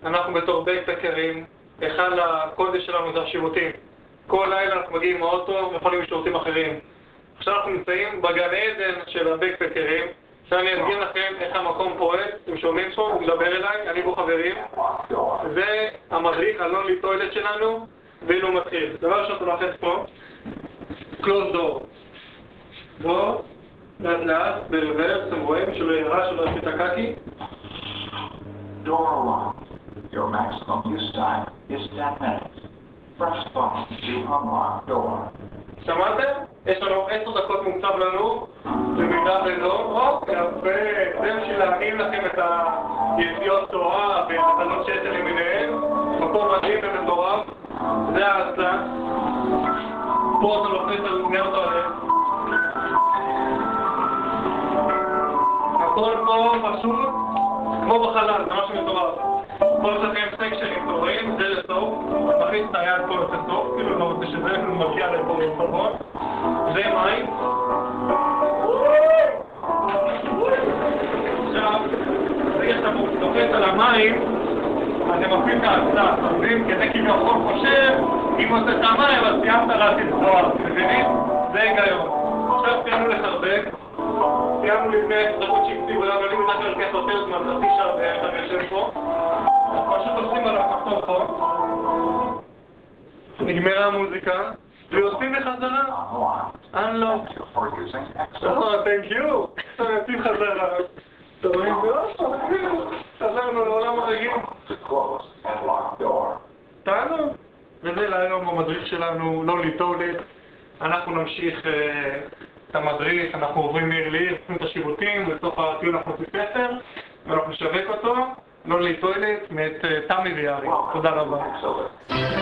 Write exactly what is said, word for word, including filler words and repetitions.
אנחנו בתור בקפקרים, אחד הקודש שלנו זה השירותים. כל לילה אנחנו מגיעים עם האוטו ויכולים לשירותים אחרים. עכשיו אנחנו נמצאים בגן עדן של הבקפקרים, שאני אדגים לכם איך המקום פועל, אתם שומעים פה, הוא מדבר אליי, אני בו חברים. זה המדריך הלונלי טוילט שלנו, והנה הוא מתחיל. דבר ראשון, אתה לוחץ פה, close door. בוא, לאט לאט, ברוורס, אתם רואים שלא יראה, שלא יפית הקקי. Door one. Your maximum use time is ten minutes. Press button to unlock door. שמעתם? יש לנו עשר דקות מוקצב לנו, במידה ולא, או, יפה, זה בשביל להעין לכם את היציאות תורה ואת התנות שתל למיניהם, מקום מדהים ומטורף, זה ההצעה, פה אתה לוחץ על בני אותו עליהם. הכל פה פשוט, כמו בחלל, זה משהו מטורף. פה יש לכם סקשנים תורים, זה לסוף, מכניס את היד פה לסוף, כאילו לא רוצה שזה, כאילו מגיע לפה לסופות. זה מים. עכשיו, ברגע שאתה לוחץ על המים, אתם מפעילים את ההצעה, אתם מבינים? כדי כביכול חושב, אם עושה את המים, אז סיימת להציל זוהר, מבינים? זה היגיון. עכשיו סיימנו לחרבק, סיימנו לפני דקות שהקציבו, אבל אני מתחת לרכס יותר זמן, חצי שעה ואתה יושב פה. פשוט עושים על הכפתור פה, נגמרה המוזיקה, ויוצאים בחזרה. Unlock. Oh, thank you. עכשיו יוצאים חזרה. אתה רואים? חזרנו לעולם הרגיל. תענו. וזה להיום המדריך שלנו, לונלי טוילט. אנחנו נמשיך את המדריך, אנחנו עוברים מעיר לעיר, עושים את השירותים, ובסוף הטיול אנחנו עושים ספר, ואנחנו נשווק אותו. לונלי טוילט מאת תמי ויארי. תודה רבה.